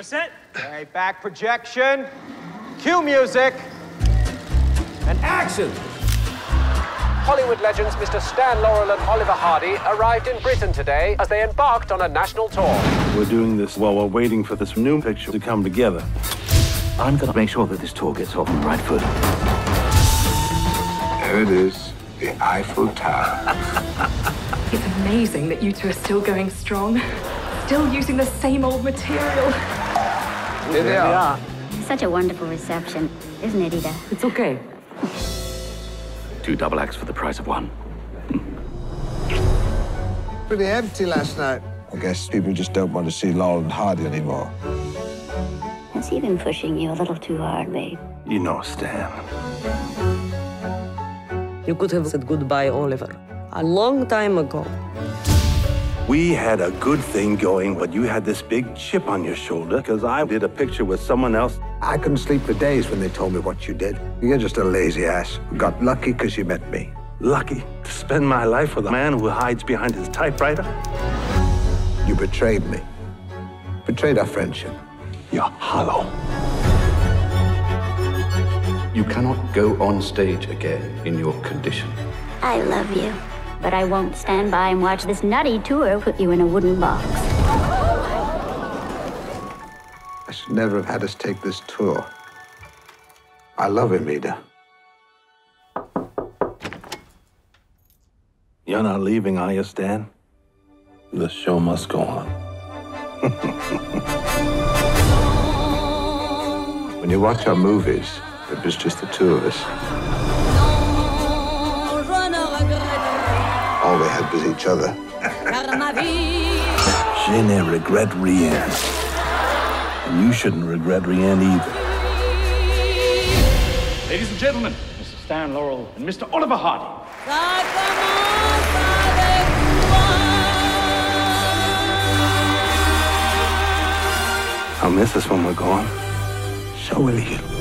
We're set. Okay, back projection. Cue music. And action! Hollywood legends Mr. Stan Laurel and Oliver Hardy arrived in Britain today as they embarked on a national tour. We're doing this while we're waiting for this new picture to come together. I'm gonna make sure that this tour gets off on the right foot. There it is, the Eiffel Tower. It's amazing that you two are still going strong. Still using the same old material. Here they are. Such a wonderful reception, isn't it, Ida? It's okay. 2 double acts for the price of 1. Pretty empty last night. I guess people just don't want to see Laurel and Hardy anymore. Has he been pushing you a little too hard, babe? You know, Stan. You could have said goodbye, Oliver, a long time ago. We had a good thing going, but you had this big chip on your shoulder because I did a picture with someone else. I couldn't sleep for days when they told me what you did. You're just a lazy ass who got lucky because you met me. Lucky to spend my life with a man who hides behind his typewriter. You betrayed me. Betrayed our friendship. You're hollow. You cannot go on stage again in your condition. I love you, but I won't stand by and watch this nutty tour put you in a wooden box. I should never have had us take this tour. I love him, Ida. You're not leaving, are you, Stan? The show must go on. When you watch our movies, it was just the two of us. All we had was each other. Je ne regrette rien. And you shouldn't regret rien either. Ladies and gentlemen, Mr. Stan Laurel and Mr. Oliver Hardy. I'll miss us when we're gone. So will you.